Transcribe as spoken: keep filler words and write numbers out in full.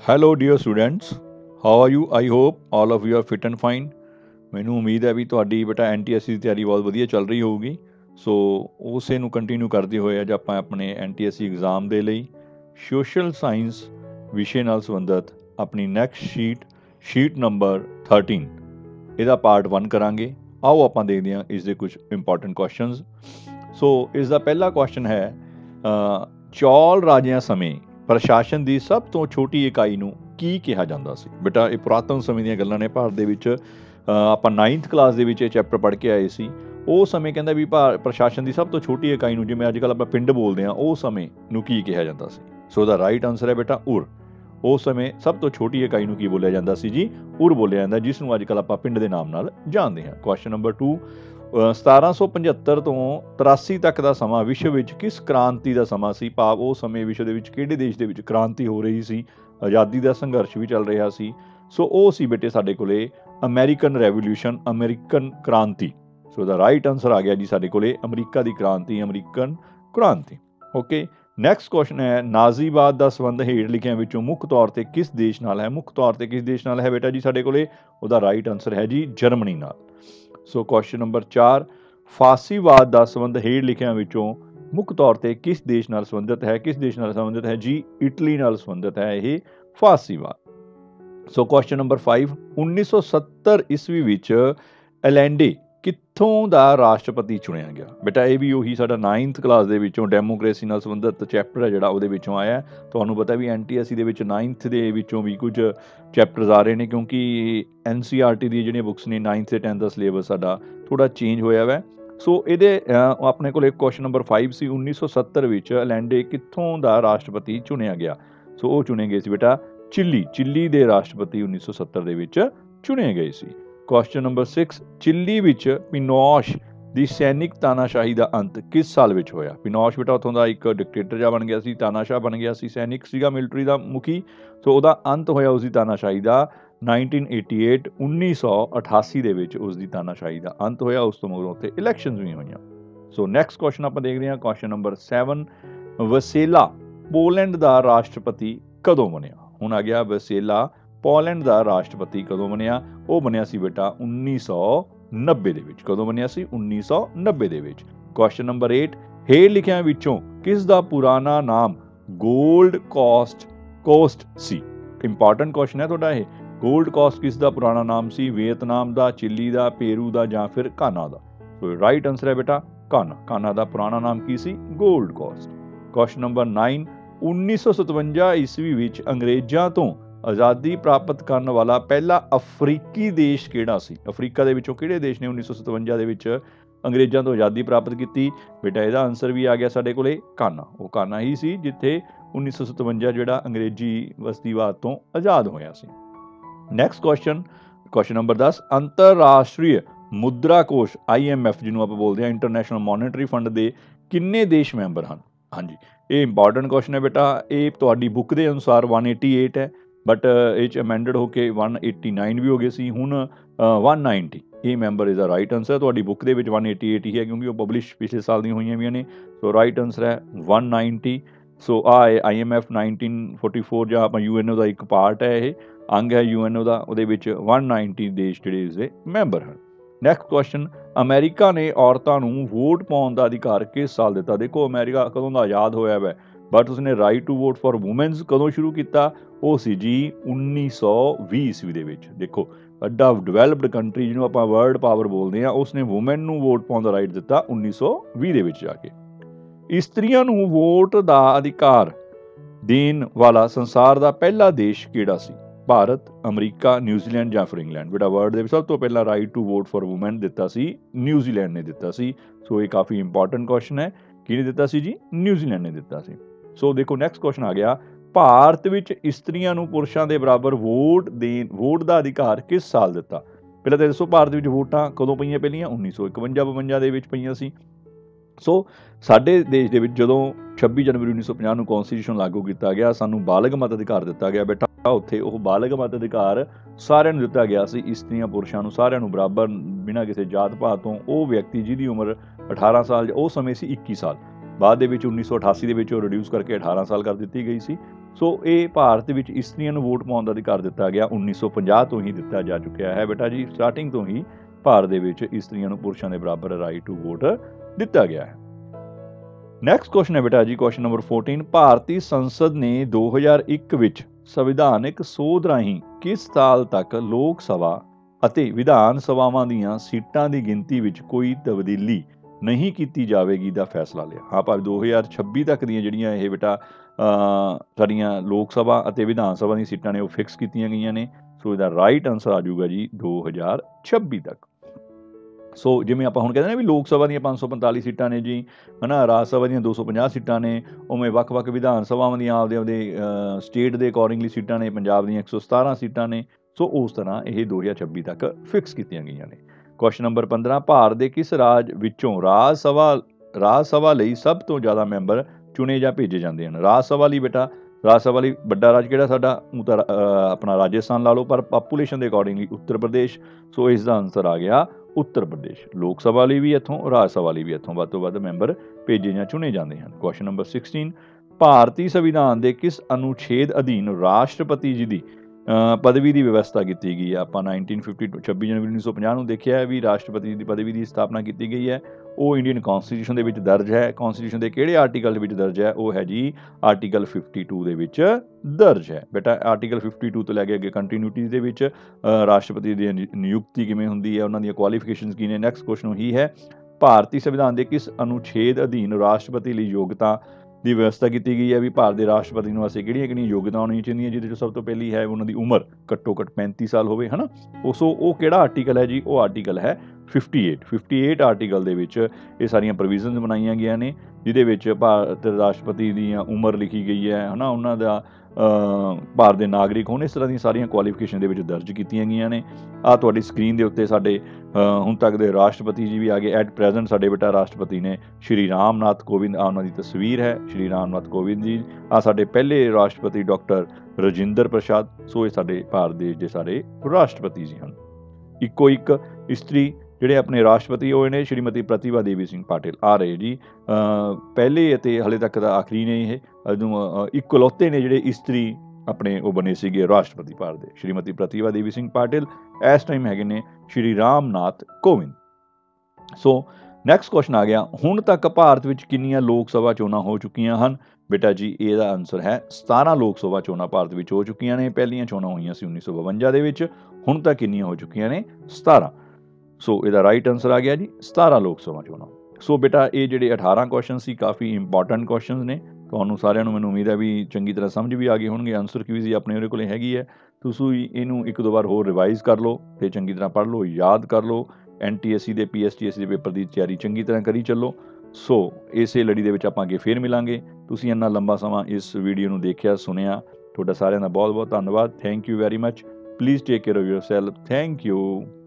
Hello dear students, how are you? I hope all of you are fit and fine. ਮੈਨੂੰ ਉਮੀਦ ਹੈ ਵੀ ਤੁਹਾਡੀ ਬੇਟਾ ਐਨ ਟੀ ਐਸ ਸੀ ਦੀ ਤਿਆਰੀ ਬਹੁਤ ਵਧੀਆ ਚੱਲ ਰਹੀ ਹੋਊਗੀ। ਸੋ ਉਸੇ ਨੂੰ ਕੰਟੀਨਿਊ ਕਰਦੇ ਹੋਏ ਅੱਜ ਆਪਾਂ ਆਪਣੇ N T S C exam ਦੇ ਲਈ ਸੋਸ਼ਲ ਸਾਇੰਸ ਵਿਸ਼ੇ ਨਾਲ ਸੰਬੰਧਿਤ ਆਪਣੀ next sheet sheet number thirteen ਇਹਦਾ ਪਾਰਟ ਵਨ ਕਰਾਂਗੇ। ਆਓ ਆਪਾਂ ਦੇਖਦੇ ਹਾਂ ਇਸ ਦੇ ਕੁਝ ਇੰਪੋਰਟੈਂਟ ਕੁਐਸਚਨਸ। ਸੋ ਇਸ ਦਾ ਪਹਿਲਾ ਕੁਐਸਚਨ ਹੈ, ਅ, ਚੌਲ ਰਾਜਿਆਂ ਸਮੇਂ ਪ੍ਰਸ਼ਾਸਨ ਦੀ ਸਭ ਤੋਂ ਛੋਟੀ ਇਕਾਈ ਨੂੰ ਕੀ ਕਿਹਾ ਜਾਂਦਾ ਸੀ? ਬੇਟਾ ਇਹ ਪੁਰਾਤਨ ਸਮੇਂ ਦੀਆਂ ਗੱਲਾਂ ਨੇ। ਭਾਰਤ ਦੇ ਵਿੱਚ ਅ, ਆਪਾਂ ਨਾਈਨਥ ਕਲਾਸ ਦੇ ਵਿੱਚ ਇਹ ਚੈਪਟਰ ਪੜ੍ਹ ਕੇ ਆਏ ਸੀ। ਉਹ ਸਮੇਂ ਕਹਿੰਦਾ ਵੀ ਭਾਰ ਪ੍ਰਸ਼ਾਸਨ ਦੀ ਸਭ ਤੋਂ ਛੋਟੀ ਇਕਾਈ ਨੂੰ, ਜਿਵੇਂ ਅੱਜ ਕੱਲ੍ਹ ਆਪਾਂ ਪਿੰਡ ਬੋਲਦੇ ਹਾਂ, ਉਹ ਸਮੇਂ ਨੂੰ ਕੀ ਕਿਹਾ ਜਾਂਦਾ ਸੀ? ਸੋ ਦਾ ਰਾਈਟ ਆਨਸਰ ਹੈ ਬੇਟਾ ਉਰ। ਉਸ ਸਮੇਂ ਸਭ ਤੋਂ ਛੋਟੀ ਇਕਾਈ ਨੂੰ ਕੀ ਬੋਲਿਆ ਜਾਂਦਾ ਸੀ ਜੀ? ਉਰ ਬੋਲਿਆ ਜਾਂਦਾ, ਜਿਸ ਨੂੰ ਅੱਜ ਕੱਲ੍ਹ ਆਪਾਂ ਪਿੰਡ ਦੇ ਨਾਮ ਨਾਲ ਜਾਣਦੇ ਹਾਂ। ਕੁਐਸਚਨ ਨੰਬਰ ਟੂ, ਸਤਾਰਾਂ ਸੌ ਪੰਝੱਤਰ ਤੋਂ ਤਰਾਸੀ ਤੱਕ ਦਾ ਸਮਾਂ ਵਿਸ਼ਵ ਵਿੱਚ ਕਿਸ ਕ੍ਰਾਂਤੀ ਦਾ ਸਮਾਂ ਸੀ? ਭਾਵ ਉਹ ਸਮੇਂ ਵਿਸ਼ਵ ਦੇ ਵਿੱਚ ਕਿਹੜੇ ਦੇਸ਼ ਦੇ ਵਿੱਚ ਕ੍ਰਾਂਤੀ ਹੋ ਰਹੀ ਸੀ, ਆਜ਼ਾਦੀ ਦਾ ਸੰਘਰਸ਼ ਵੀ ਚੱਲ ਰਿਹਾ ਸੀ। ਸੋ ਉਹ ਸੀ ਬੇਟੇ ਸਾਡੇ ਕੋਲੇ ਅਮਰੀਕਨ ਰੈਵੋਲਿਊਸ਼ਨ, ਅਮਰੀਕਨ ਕ੍ਰਾਂਤੀ। ਸੋ ਦਾ ਰਾਈਟ ਆਨਸਰ ਆ ਗਿਆ ਜੀ ਸਾਡੇ ਕੋਲੇ ਅਮਰੀਕਾ ਦੀ ਕ੍ਰਾਂਤੀ, ਅਮਰੀਕਨ ਕ੍ਰਾਂਤੀ। ਓਕੇ, ਨੈਕਸਟ ਕੁਐਸਚਨ ਹੈ, ਨਾਜ਼ੀਵਾਦ ਦਾ ਸੰਬੰਧ ਹੇਠ ਲਿਖਿਆਂ ਵਿੱਚੋਂ ਮੁੱਖ ਤੌਰ ਤੇ ਕਿਸ ਦੇਸ਼ ਨਾਲ ਹੈ? ਮੁੱਖ ਤੌਰ ਤੇ ਕਿਸ ਦੇਸ਼ ਨਾਲ ਹੈ ਬੇਟਾ ਜੀ ਸਾਡੇ ਕੋਲੇ? ਉਹਦਾ ਰਾਈਟ ਆਨਸਰ ਹੈ ਜੀ ਜਰਮਨੀ ਨਾਲ। ਸੋ ਕੁਐਸਚਨ ਨੰਬਰ ਚਾਰ, ਫਾਸੀਵਾਦ ਦਾ ਸੰਬੰਧ ਹੇਠ ਲਿਖਿਆਂ ਵਿੱਚੋਂ ਮੁੱਖ ਤੌਰ ਤੇ ਕਿਸ ਦੇਸ਼ ਨਾਲ ਸੰਬੰਧਿਤ ਹੈ? ਕਿਸ ਦੇਸ਼ ਨਾਲ ਸੰਬੰਧਿਤ ਹੈ ਜੀ? ਇਟਲੀ ਨਾਲ ਸੰਬੰਧਿਤ ਹੈ ਇਹ ਫਾਸੀਵਾਦ। ਸੋ ਕੁਐਸਚਨ ਨੰਬਰ ਫਾਈਵ, ਉੱਨੀ ਸੌ ਸੱਤਰ ਈਸਵੀ ਵਿੱਚ ਐਲੈਂਡੇ ਕਿੱਥੋਂ ਦਾ ਰਾਸ਼ਟਰਪਤੀ ਚੁਣਿਆ ਗਿਆ? ਬੇਟਾ ਇਹ ਵੀ ਉਹੀ ਸਾਡਾ ਨਾਈਨਥ ਕਲਾਸ ਦੇ ਵਿੱਚੋਂ ਡੈਮੋਕ੍ਰੇਸੀ ਨਾਲ ਸੰਬੰਧਿਤ ਚੈਪਟਰ ਹੈ ਜਿਹੜਾ, ਉਹਦੇ ਵਿੱਚੋਂ ਆਇਆ। ਤੁਹਾਨੂੰ ਪਤਾ ਵੀ ਐਨ ਟੀ ਐਸ ਸੀ ਦੇ ਵਿੱਚ ਨਾਈਨਥ ਦੇ ਵਿੱਚੋਂ ਵੀ ਕੁਝ ਚੈਪਟਰਸ ਆ ਰਹੇ ਨੇ, ਕਿਉਂਕਿ ਐਨ ਸੀ ਆਰ ਟੀ ਦੀਆਂ ਜਿਹੜੀਆਂ ਬੁੱਕਸ ਨੇ ਨਾਈਨਥ ਤੇ ਟੈਨਥ ਦਾ ਸਿਲੇਬਸ ਸਾਡਾ ਥੋੜ੍ਹਾ ਚੇਂਜ ਹੋਇਆ ਵਾ। ਸੋ ਇਹਦੇ ਆਪਣੇ ਕੋਲ ਇੱਕ ਕੁਐਸਚਨ ਨੰਬਰ ਫਾਈਵ ਸੀ, ਉੱਨੀ ਸੌ ਸੱਤਰ ਵਿੱਚ ਐਲੈਂਡੇ ਕਿੱਥੋਂ ਦਾ ਰਾਸ਼ਟਰਪਤੀ ਚੁਣਿਆ ਗਿਆ? ਸੋ ਉਹ ਚੁਣੇ ਗਏ ਸੀ ਬੇਟਾ ਚਿਲੀ। ਚਿਲੀ ਦੇ ਰਾਸ਼ਟਰਪਤੀ ਉੱਨੀ ਸੌ ਸੱਤਰ ਦੇ ਵਿੱਚ ਚੁਣੇ ਗਏ ਸੀ। ਕੁਐਸਚਨ ਨੰਬਰ ਸਿਕਸ, ਚਿਲੀ ਵਿੱਚ ਪਿਨੋਸ਼ ਦੀ ਸੈਨਿਕ ਤਾਨਾਸ਼ਾਹੀ ਦਾ ਅੰਤ ਕਿਸ ਸਾਲ ਵਿੱਚ ਹੋਇਆ? ਪਿਨੋਸ਼ ਬੇਟਾ ਉੱਥੋਂ ਦਾ ਇੱਕ ਡਿਕਟੇਟਰ ਜਿਹਾ ਬਣ ਗਿਆ ਸੀ, ਤਾਨਾਸ਼ਾਹ ਬਣ ਗਿਆ ਸੀ, ਸੈਨਿਕ ਸੀਗਾ ਮਿਲਟਰੀ ਦਾ ਮੁਖੀ। ਸੋ ਉਹਦਾ ਅੰਤ ਹੋਇਆ ਉਸ ਦੀ ਤਾਨਾਸ਼ਾਹੀ ਦਾ ਨਾਈਨਟੀਨ ਏਟੀ ਏਟ, ਉੱਨੀ ਸੌ ਅਠਾਸੀ ਦੇ ਵਿੱਚ ਉਸ ਦੀ ਤਾਨਾਸ਼ਾਹੀ ਦਾ ਅੰਤ ਹੋਇਆ। ਉਸ ਤੋਂ ਮਗਰੋਂ ਉੱਥੇ ਇਲੈਕਸ਼ਨਸ ਵੀ ਹੋਈਆਂ। ਸੋ ਨੈਕਸਟ ਕੁਐਸਚਨ ਆਪਾਂ ਦੇਖਦੇ ਹਾਂ, ਕੁਐਸਚਨ ਨੰਬਰ ਸੈਵਨ, ਵਸੇਲਾ ਪੋਲੈਂਡ ਦਾ ਰਾਸ਼ਟਰਪਤੀ ਕਦੋਂ ਬਣਿਆ? ਹੁਣ ਆ ਗਿਆ ਵਸੇਲਾ ਪੋਲੈਂਡ ਦਾ ਰਾਸ਼ਟਰਪਤੀ ਕਦੋਂ ਬਣਿਆ? ਉਹ ਬਣਿਆ ਸੀ ਬੇਟਾ ਉੱਨੀ ਸੌ ਨੱਬੇ ਦੇ ਵਿੱਚ। ਕਦੋਂ ਬਣਿਆ ਸੀ? ਉੱਨੀ ਸੌ ਨੱਬੇ ਦੇ ਵਿੱਚ। ਕੁਐਸਚਨ ਨੰਬਰ ਏਟ, ਹੇਠ ਲਿਖਿਆਂ ਵਿੱਚੋਂ ਕਿਸ ਦਾ ਪੁਰਾਣਾ ਨਾਮ ਗੋਲਡ ਕੋਸਟ ਕੋਸਟ ਸੀ? ਇੰਪੋਰਟੈਂਟ ਕੁਐਸਚਨ ਹੈ ਤੁਹਾਡਾ ਇਹ। ਗੋਲਡ ਕੋਸਟ ਕਿਸ ਦਾ ਪੁਰਾਣਾ ਨਾਮ ਸੀ? ਵੀਅਤਨਾਮ ਦਾ, ਚਿਲੀ ਦਾ, ਪੇਰੂ ਦਾ ਜਾਂ ਫਿਰ ਘਾਨਾ ਦਾ? ਸੋ ਰਾਈਟ ਆਨਸਰ ਹੈ ਬੇਟਾ ਘਾਨਾ। ਘਾਨਾ ਦਾ ਪੁਰਾਣਾ ਨਾਮ ਕੀ ਸੀ? Gold coast. Question number nine, ਉੱਨੀ ਸੌ ਸਤਵੰਜਾ ਈਸਵੀ ਵਿੱਚ ਅੰਗਰੇਜ਼ਾਂ ਤੋਂ ਆਜ਼ਾਦੀ ਪ੍ਰਾਪਤ ਕਰਨ ਵਾਲਾ ਪਹਿਲਾ ਅਫਰੀਕੀ ਦੇਸ਼ ਕਿਹੜਾ ਸੀ? ਅਫਰੀਕਾ ਦੇ ਵਿੱਚੋਂ ਕਿਹੜੇ ਦੇਸ਼ ਨੇ ਉੱਨੀ ਸੌ ਸਤਵੰਜਾ ਦੇ ਵਿੱਚ ਅੰਗਰੇਜ਼ਾਂ ਤੋਂ ਆਜ਼ਾਦੀ ਪ੍ਰਾਪਤ ਕੀਤੀ? ਬੇਟਾ ਇਹਦਾ ਆਨਸਰ ਵੀ ਆ ਗਿਆ ਸਾਡੇ ਕੋਲੇ ਘਾਨਾ। ਉਹ ਘਾਨਾ ਹੀ ਸੀ ਜਿੱਥੇ ਉੱਨੀ ਸੌ ਸਤਵੰਜਾ ਜਿਹੜਾ ਅੰਗਰੇਜ਼ੀ ਬਸਤੀਵਾਦ ਤੋਂ ਆਜ਼ਾਦ ਹੋਇਆ ਸੀ। ਨੈਕਸਟ ਕੁਐਸਚਨ, ਕੁਐਸਚਨ ਨੰਬਰ ਦਸ, ਅੰਤਰਰਾਸ਼ਟਰੀ ਮੁਦਰਾ ਕੋਸ਼ ਆਈ ਐਮ ਐਫ ਜਿਹਨੂੰ ਆਪਾਂ ਬੋਲਦੇ ਹਾਂ, ਇੰਟਰਨੈਸ਼ਨਲ ਮੋਨੇਟਰੀ ਫੰਡ ਦੇ ਕਿੰਨੇ ਦੇਸ਼ ਮੈਂਬਰ ਹਨ? ਹਾਂਜੀ, ਇਹ ਇੰਪੋਰਟੈਂਟ ਕੁਐਸਚਨ ਹੈ ਬੇਟਾ। ਇਹ ਤੁਹਾਡੀ ਬੁੱਕ ਦੇ ਅਨੁਸਾਰ ਵਨ ਏਟੀ ਏਟ ਹੈ, ਬਟ ਇਹ 'ਚ ਅਮੈਂਡਡ ਹੋ ਕੇ ਵਨ ਏਟੀ ਨਾਈਨ ਵੀ ਹੋ ਗਏ ਸੀ, ਹੁਣ ਵਨ ਨਾਈਨਟੀ। ਇਹ member is the right answer. ਤੁਹਾਡੀ ਬੁੱਕ ਦੇ ਵਿੱਚ ਵਨ ਏਟੀ ਏਟ ਹੀ ਹੈ, ਕਿਉਂਕਿ ਉਹ ਪਬਲਿਸ਼ ਪਿਛਲੇ ਸਾਲ ਦੀਆਂ ਹੋਈਆਂ ਵੀਆਂ ਨੇ। ਸੋ ਰਾਈਟ ਆਨਸਰ ਹੈ ਵਨ ਨਾਈਨਟੀ। ਸੋ ਆ I M F nineteen forty four ਜਾਂ ਆਪਾਂ ਯੂ ਐਨ ਓ ਦਾ ਇੱਕ ਪਾਰਟ ਹੈ, ਇਹ ਅੰਗ ਹੈ ਯੂ ਐਨ ਓ ਦਾ। ਉਹਦੇ ਵਿੱਚ ਵਨ ਨਾਈਨਟੀ ਦੇਸ਼ ਜਿਹੜੇ ਇਸਦੇ ਮੈਂਬਰ ਹਨ। ਨੈਕਸਟ ਕੁਐਸਚਨ, ਅਮਰੀਕਾ ਨੇ ਔਰਤਾਂ ਨੂੰ ਵੋਟ ਪਾਉਣ ਦਾ ਅਧਿਕਾਰ ਕਿਸ ਸਾਲ ਦਿੱਤਾ? ਦੇਖੋ ਅਮਰੀਕਾ ਕਦੋਂ ਦਾ ਆਜ਼ਾਦ ਹੋਇਆ ਵੈ, ਬਟ ਉਸਨੇ right to vote for women's ਕਦੋਂ ਸ਼ੁਰੂ ਕੀਤਾ? ਉਹ ਸੀ ਜੀ ਉੱਨੀ ਸੌ ਵੀਹ ਈਸਵੀ ਦੇ ਵਿੱਚ। ਦੇਖੋ ਅੱਡਾ ਡਿਵੈਲਪਡ ਕੰਟਰੀ ਜਿਹਨੂੰ ਆਪਾਂ ਵਰਲਡ ਪਾਵਰ ਬੋਲਦੇ ਹਾਂ, ਉਸਨੇ ਵੂਮੈਨ ਨੂੰ ਵੋਟ ਪਾਉਣ ਦਾ ਰਾਈਟ ਦਿੱਤਾ ਉੱਨੀ ਸੌ ਵੀਹ ਦੇ ਵਿੱਚ ਜਾ ਕੇ। ਇਸਤਰੀਆਂ ਨੂੰ ਵੋਟ ਦਾ ਅਧਿਕਾਰ ਦੇਣ ਵਾਲਾ ਸੰਸਾਰ ਦਾ ਪਹਿਲਾ ਦੇਸ਼ ਕਿਹੜਾ ਸੀ? ਭਾਰਤ, ਅਮਰੀਕਾ, ਨਿਊਜ਼ੀਲੈਂਡ ਜਾਂ ਫਿਰ ਇੰਗਲੈਂਡ? ਬੇਟਾ ਵਰਲਡ ਦੇ ਵਿੱਚ ਸਭ ਤੋਂ ਪਹਿਲਾਂ right to vote for women ਦਿੱਤਾ ਸੀ ਨਿਊਜ਼ੀਲੈਂਡ ਨੇ ਦਿੱਤਾ ਸੀ। ਸੋ ਇਹ ਕਾਫੀ ਇੰਪੋਰਟੈਂਟ ਕੁਐਸਚਨ ਹੈ। ਕਿਹਨੇ ਦਿੱਤਾ ਸੀ ਜੀ? ਨਿਊਜ਼ੀਲੈਂਡ ਨੇ ਦਿੱਤਾ ਸੀ। ਸੋ ਦੇਖੋ ਨੈਕਸਟ ਕੁਐਸਚਨ ਆ ਗਿਆ, ਭਾਰਤ ਵਿੱਚ ਇਸਤਰੀਆਂ ਨੂੰ ਪੁਰਸ਼ਾਂ ਦੇ ਬਰਾਬਰ ਵੋਟ ਦੇਣ ਵੋਟ ਦਾ ਅਧਿਕਾਰ ਕਿਸ ਸਾਲ ਦਿੱਤਾ? ਪਹਿਲਾਂ ਤਾਂ ਦੱਸੋ ਭਾਰਤ ਵਿੱਚ ਵੋਟਾਂ ਕਦੋਂ ਪਈਆਂ? ਪਹਿਲੀਆਂ ਉੱਨੀ ਸੌ ਇਕਵੰਜਾ ਬਵੰਜਾ ਦੇ ਵਿੱਚ ਪਈਆਂ ਸੀ। ਸੋ ਸਾਡੇ ਦੇਸ਼ ਦੇ ਵਿੱਚ ਜਦੋਂ ਛੱਬੀ ਜਨਵਰੀ ਉੱਨੀ ਸੌ ਪੰਜਾਹ ਨੂੰ ਕੌਂਸਟੀਟਿਊਸ਼ਨ ਲਾਗੂ ਕੀਤਾ ਗਿਆ, ਸਾਨੂੰ ਬਾਲਗ ਮਤ ਅਧਿਕਾਰ ਦਿੱਤਾ ਗਿਆ ਬੇਟਾ। ਉੱਥੇ ਉਹ ਬਾਲਗ ਮਤ ਅਧਿਕਾਰ ਸਾਰਿਆਂ ਨੂੰ ਦਿੱਤਾ ਗਿਆ ਸੀ, ਇਸਤਰੀਆਂ ਪੁਰਸ਼ਾਂ ਨੂੰ ਸਾਰਿਆਂ ਨੂੰ ਬਰਾਬਰ, ਬਿਨਾਂ ਕਿਸੇ ਜਾਤ ਪਾਤ ਤੋਂ। ਉਹ ਵਿਅਕਤੀ ਜਿਹਦੀ ਉਮਰ ਅਠਾਰਾਂ ਸਾਲ, ਉਹ ਸਮੇਂ ਸੀ ਇੱਕੀ ਸਾਲ, ਬਾਅਦ ਦੇ ਵਿੱਚ ਉੱਨੀ ਸੌ ਅਠਾਸੀ ਦੇ ਵਿੱਚ ਉਹ ਰਿਡਿਊਸ ਕਰਕੇ ਅਠਾਰਾਂ ਸਾਲ ਕਰ ਦਿੱਤੀ ਗਈ ਸੀ। ਸੋ ਇਹ ਭਾਰਤ ਵਿੱਚ ਇਸਤਰੀਆਂ ਨੂੰ ਵੋਟ ਪਾਉਣ ਦਾ ਅਧਿਕਾਰ ਦਿੱਤਾ ਗਿਆ ਉੱਨੀ ਸੌ ਪੰਜਾਹ ਤੋਂ ਹੀ ਦਿੱਤਾ ਜਾ ਚੁੱਕਿਆ ਹੈ ਬੇਟਾ ਜੀ। ਸਟਾਰਟਿੰਗ ਤੋਂ ਹੀ ਭਾਰਤ ਦੇ ਵਿੱਚ ਇਸਤਰੀਆਂ ਨੂੰ ਪੁਰਸ਼ਾਂ ਦੇ ਬਰਾਬਰ ਰਾਈਟ ਟੂ ਵੋਟ ਦਿੱਤਾ ਗਿਆ ਹੈ। ਨੈਕਸਟ ਕੁਐਸਚਨ ਹੈ ਬੇਟਾ ਜੀ, ਕੁਐਸਚਨ ਨੰਬਰ ਚੌਦਾਂ, ਭਾਰਤੀ ਸੰਸਦ ਨੇ ਦੋ ਹਜ਼ਾਰ ਇੱਕ ਵਿੱਚ ਸੰਵਿਧਾਨਕ ਸੋਧ ਰਾਹੀਂ ਕਿਸ ਸਾਲ ਤੱਕ ਲੋਕ ਸਭਾ ਅਤੇ ਵਿਧਾਨ ਸਭਾਵਾਂ ਦੀਆਂ ਸੀਟਾਂ ਦੀ ਗਿਣਤੀ ਵਿੱਚ ਕੋਈ ਤਬਦੀਲੀ ਨਹੀਂ ਕੀਤੀ ਜਾਵੇਗੀ ਦਾ ਫੈਸਲਾ ਲਿਆ? ਹਾਂ ਭਾਵੇਂ ਦੋ ਹਜ਼ਾਰ ਛੱਬੀ ਤੱਕ ਦੀਆਂ ਜਿਹੜੀਆਂ ਇਹ ਬੇਟਾ ਸਾਡੀਆਂ ਲੋਕ ਸਭਾ ਅਤੇ ਵਿਧਾਨ ਸਭਾ ਦੀਆਂ ਸੀਟਾਂ ਨੇ ਉਹ ਫਿਕਸ ਕੀਤੀਆਂ ਗਈਆਂ ਨੇ। ਸੋ ਇਹਦਾ ਰਾਈਟ ਆਨਸਰ ਆ ਜਾਊਗਾ ਜੀ ਦੋ ਹਜ਼ਾਰ ਛੱਬੀ ਤੱਕ। ਸੋ ਜਿਵੇਂ ਆਪਾਂ ਹੁਣ ਕਹਿੰਦੇ ਨੇ ਵੀ ਲੋਕ ਸਭਾ ਦੀਆਂ ਪੰਜ ਸੌ ਪੰਤਾਲੀ ਸੀਟਾਂ ਨੇ ਜੀ, ਹੈ ਨਾ, ਰਾਜ ਸਭਾ ਦੀਆਂ ਦੋ ਸੌ ਪੰਜਾਹ ਸੀਟਾਂ ਨੇ, ਉਵੇਂ ਵੱਖ-ਵੱਖ ਵਿਧਾਨ ਸਭਾਵਾਂ ਦੀਆਂ ਆਪਦੇ ਆਪਦੇ ਸਟੇਟ ਦੇ ਅਕੋਰਡਿੰਗਲੀ ਸੀਟਾਂ ਨੇ। ਪੰਜਾਬ ਦੀਆਂ ਇੱਕ ਸੌ ਸਤਾਰਾਂ ਸੀਟਾਂ ਨੇ। ਸੋ ਉਸ ਤਰ੍ਹਾਂ ਇਹ ਦੋ ਹਜ਼ਾਰ ਛੱਬੀ ਤੱਕ ਫਿਕਸ ਕੀਤੀਆਂ ਗਈਆਂ ਨੇ। ਕੁਐਸਚਨ ਨੰਬਰ ਪੰਦਰਾਂ, ਭਾਰਤ ਦੇ ਕਿਸ ਰਾਜ ਵਿੱਚੋਂ ਰਾਜ ਸਭਾ ਰਾਜ ਸਭਾ ਲਈ ਸਭ ਤੋਂ ਜ਼ਿਆਦਾ ਮੈਂਬਰ ਚੁਣੇ ਜਾਂ ਭੇਜੇ ਜਾਂਦੇ ਹਨ? ਰਾਜ ਸਭਾ ਲਈ ਬੇਟਾ, ਰਾਜ ਸਭਾ ਲਈ ਵੱਡਾ ਰਾਜ ਕਿਹੜਾ ਸਾਡਾ? ਉਤਰ ਆਪਣਾ ਰਾਜਸਥਾਨ ਲਾ ਲਓ, ਪਰ ਪਾਪੂਲੇਸ਼ਨ ਦੇ ਅਕੋਰਡਿੰਗਲੀ ਉੱਤਰ ਪ੍ਰਦੇਸ਼। ਸੋ ਇਸ ਦਾ ਆਨਸਰ ਆ ਗਿਆ ਉੱਤਰ ਪ੍ਰਦੇਸ਼। ਲੋਕ ਸਭਾ ਲਈ ਵੀ ਇੱਥੋਂ, ਰਾਜ ਸਭਾ ਲਈ ਵੀ ਇੱਥੋਂ ਵੱਧ ਤੋਂ ਵੱਧ ਮੈਂਬਰ ਭੇਜੇ ਜਾਂ ਚੁਣੇ ਜਾਂਦੇ ਹਨ। ਕੁਐਸਚਨ ਨੰਬਰ ਸਿਕਸਟੀਨ, ਭਾਰਤੀ ਸੰਵਿਧਾਨ ਦੇ ਕਿਸ ਅਨੁਛੇਦ ਅਧੀਨ ਰਾਸ਼ਟਰਪਤੀ ਜੀ ਦੀ ਪਦਵੀ ਦੀ ਵਿਵਸਥਾ ਕੀਤੀ ਗਈ ਹੈ? ਆਪਾਂ ਨਾਈਨਟੀਨ ਫਿਫਟੀ ਟੂ ਛੱਬੀ ਜਨਵਰੀ ਉੱਨੀ ਸੌ ਪੰਜਾਹ ਨੂੰ ਦੇਖਿਆ ਹੈ ਵੀ ਰਾਸ਼ਟਰਪਤੀ ਦੀ ਪਦਵੀ ਦੀ ਸਥਾਪਨਾ ਕੀਤੀ ਗਈ ਹੈ। ਉਹ ਇੰਡੀਅਨ ਕੌਂਸਟੀਟਿਊਸ਼ਨ ਦੇ ਵਿੱਚ ਦਰਜ ਹੈ। ਕੌਂਸਟੀਟਿਊਸ਼ਨ ਦੇ ਕਿਹੜੇ ਆਰਟੀਕਲ ਦੇ ਵਿੱਚ ਦਰਜ ਹੈ? ਉਹ ਹੈ ਜੀ ਆਰਟੀਕਲ ਫਿਫਟੀ ਟੂ ਦੇ ਵਿੱਚ ਦਰਜ ਹੈ ਬੇਟਾ। ਆਰਟੀਕਲ ਫਿਫਟੀ ਟੂ ਤੋਂ ਲੈ ਕੇ ਅੱਗੇ ਕੰਟੀਨਿਊਟੀ ਦੇ ਵਿੱਚ ਰਾਸ਼ਟਰਪਤੀ ਦੀ ਨਿਯੁਕਤੀ ਕਿਵੇਂ ਹੁੰਦੀ ਹੈ, ਉਹਨਾਂ ਦੀਆਂ ਕੁਆਲੀਫਿਕੇਸ਼ਨਸ ਕੀ ਨੇ। ਨੈਕਸਟ ਕੁਐਸਚਨ ਉਹੀ ਹੈ, ਭਾਰਤੀ ਸੰਵਿਧਾਨ ਦੇ ਕਿਸ ਅਨੁਛੇਦ ਅਧੀਨ ਰਾਸ਼ਟਰਪਤੀ ਲਈ ਯੋਗਤਾ ਦੀ ਵਿਵਸਥਾ ਕੀਤੀ ਗਈ ਹੈ ਵੀ ਭਾਰਤ ਦੇ ਰਾਸ਼ਟਰਪਤੀ ਨੂੰ ਅਸੀਂ ਕਿਹੜੀਆਂ ਕਿਹੜੀਆਂ ਯੋਗਤਾ ਹੋਣੀਆਂ ਚਾਹੀਦੀਆਂ, ਜਿਹਦੇ 'ਚੋਂ ਸਭ ਤੋਂ ਪਹਿਲੀ ਹੈ ਉਹਨਾਂ ਦੀ ਉਮਰ ਘੱਟੋ ਘੱਟ ਪੈਂਤੀ ਸਾਲ ਹੋਵੇ, ਹੈ ਨਾ। ਉਹ ਸੋ ਉਹ ਕਿਹੜਾ ਆਰਟੀਕਲ ਹੈ ਜੀ? ਉਹ ਆਰਟੀਕਲ ਹੈ fifty eight. Fifty eight article ਦੇ ਵਿੱਚ ਇਹ ਸਾਰੀਆਂ ਪ੍ਰੋਵੀਜ਼ਨਸ ਬਣਾਈਆਂ ਗਈਆਂ ਨੇ, ਜਿਹਦੇ ਵਿੱਚ ਭਾਰਤ ਰਾਸ਼ਟਰਪਤੀ ਦੀਆਂ ਉਮਰ ਲਿਖੀ ਗਈ ਹੈ, ਹੈ ਨਾ, ਉਹਨਾਂ ਦਾ ਭਾਰਤ ਦੇ ਨਾਗਰਿਕ ਹੋਣ, ਇਸ ਤਰ੍ਹਾਂ ਦੀਆਂ ਸਾਰੀਆਂ ਕੁਆਲੀਫਿਕੇਸ਼ਨ ਦੇ ਵਿੱਚ ਦਰਜ ਕੀਤੀਆਂ ਗਈਆਂ ਨੇ। ਆਹ ਤੁਹਾਡੀ ਸਕਰੀਨ ਦੇ ਉੱਤੇ ਸਾਡੇ ਹੁਣ ਤੱਕ ਦੇ ਰਾਸ਼ਟਰਪਤੀ ਜੀ ਵੀ ਆ ਗਏ। ਐਟ ਪ੍ਰੈਜ਼ੈਂਟ ਸਾਡੇ ਬੇਟਾ ਰਾਸ਼ਟਰਪਤੀ ਨੇ ਸ਼੍ਰੀ ਰਾਮ ਨਾਥ ਕੋਵਿੰਦ, ਆ ਉਹਨਾਂ ਦੀ ਤਸਵੀਰ ਹੈ, ਸ਼੍ਰੀ ਰਾਮ ਨਾਥ ਕੋਵਿੰਦ ਜੀ। ਆ ਸਾਡੇ ਪਹਿਲੇ ਰਾਸ਼ਟਰਪਤੀ ਡਾਕਟਰ ਰਜਿੰਦਰ ਪ੍ਰਸਾਦ। ਸੋ ਇਹ ਸਾਡੇ ਭਾਰਤ ਦੇਸ਼ ਦੇ ਸਾਰੇ ਰਾਸ਼ਟਰਪਤੀ ਜੀ ਹਨ। ਇੱਕੋ ਇੱਕ ਇਸਤਰੀ ਜਿਹੜੇ ਆਪਣੇ ਰਾਸ਼ਟਰਪਤੀ ਹੋਏ ਨੇ ਸ਼੍ਰੀਮਤੀ ਪ੍ਰਤਿਭਾ ਦੇਵੀ ਸਿੰਘ ਪਾਟਿਲ ਆ ਰਹੇ ਜੀ, ਪਹਿਲੇ ਅਤੇ ਹਾਲੇ ਤੱਕ ਦਾ ਆਖਰੀ ਨੇ। ਇਹ ਇਕਲੌਤੇ ਨੇ ਜਿਹੜੇ ਇਸਤਰੀ ਆਪਣੇ ਉਹ ਬਣੇ ਸੀਗੇ ਰਾਸ਼ਟਰਪਤੀ ਭਾਰਤ ਦੇ। ਸ਼੍ਰੀਮਤੀ ਪ੍ਰਤਿਭਾ ਦੇਵੀ ਸਿੰਘ ਪਾਟਿਲ, ਇਸ ਟਾਈਮ ਹੈਗੇ ਨੇ Shri Ram Nath Kovind. So next question ਆ ਗਿਆ, ਹੁਣ ਤੱਕ ਭਾਰਤ ਵਿੱਚ ਕਿੰਨੀਆਂ ਲੋਕ ਸਭਾ ਚੋਣਾਂ ਹੋ ਚੁੱਕੀਆਂ ਹਨ? ਬੇਟਾ ਜੀ ਇਹਦਾ ਆਨਸਰ ਹੈ ਸਤਾਰਾਂ ਲੋਕ ਸਭਾ ਚੋਣਾਂ ਭਾਰਤ ਵਿੱਚ ਹੋ ਚੁੱਕੀਆਂ ਨੇ। ਪਹਿਲੀਆਂ ਚੋਣਾਂ ਹੋਈਆਂ ਸੀ ਉੱਨੀ ਸੌ ਬਵੰਜਾ ਦੇ ਵਿੱਚ, ਹੁਣ ਤੱਕ ਕਿੰਨੀਆਂ ਹੋ ਚੁੱਕੀਆਂ ਨੇ? ਸਤਾਰਾਂ। ਸੋ ਇਹਦਾ ਰਾਈਟ ਆਨਸਰ ਆ ਗਿਆ ਜੀ ਸਤਾਰਾਂ ਲੋਕ ਸਭਾ ਚੋਣਾਂ। ਸੋ ਬੇਟਾ ਇਹ ਜਿਹੜੇ ਅਠਾਰਾਂ ਕੁਐਸਚਨ ਸੀ ਕਾਫੀ ਇੰਪੋਰਟੈਂਟ ਕੁਐਸਚਨ ਨੇ। ਤੁਹਾਨੂੰ ਸਾਰਿਆਂ ਨੂੰ ਮੈਨੂੰ ਉਮੀਦ ਹੈ ਵੀ ਚੰਗੀ ਤਰ੍ਹਾਂ ਸਮਝ ਵੀ ਆ ਗਏ ਹੋਣਗੇ। ਆਨਸਰ ਕੀ ਸੀ ਆਪਣੇ ਉਹਦੇ ਕੋਲੇ ਹੈਗੀ ਹੈ, ਤੁਸੀਂ ਇਹਨੂੰ ਇੱਕ ਦੋ ਵਾਰ ਹੋਰ ਰਿਵਾਈਜ਼ ਕਰ ਲਓ ਅਤੇ ਚੰਗੀ ਤਰ੍ਹਾਂ ਪੜ੍ਹ ਲਓ, ਯਾਦ ਕਰ ਲਓ। ਐਨ ਟੀ ਐਸ ਸੀ ਦੇ, ਪੀ ਐਸ ਟੀ ਐਸ ਦੇ ਪੇਪਰ ਦੀ ਤਿਆਰੀ ਚੰਗੀ ਤਰ੍ਹਾਂ ਕਰੀ ਚੱਲੋ। ਸੋ ਇਸੇ ਲੜੀ ਦੇ ਵਿੱਚ ਆਪਾਂ ਅੱਗੇ ਫੇਰ ਮਿਲਾਂਗੇ। ਤੁਸੀਂ ਇੰਨਾ ਲੰਬਾ ਸਮਾਂ ਇਸ ਵੀਡੀਓ ਨੂੰ ਦੇਖਿਆ, ਸੁਣਿਆ, ਤੁਹਾਡਾ ਸਾਰਿਆਂ ਦਾ ਬਹੁਤ ਬਹੁਤ ਧੰਨਵਾਦ। Thank you very much. Please take care of yourself. Thank you.